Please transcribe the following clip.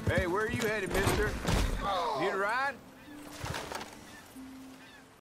Hey, where are you headed, mister? Need a ride?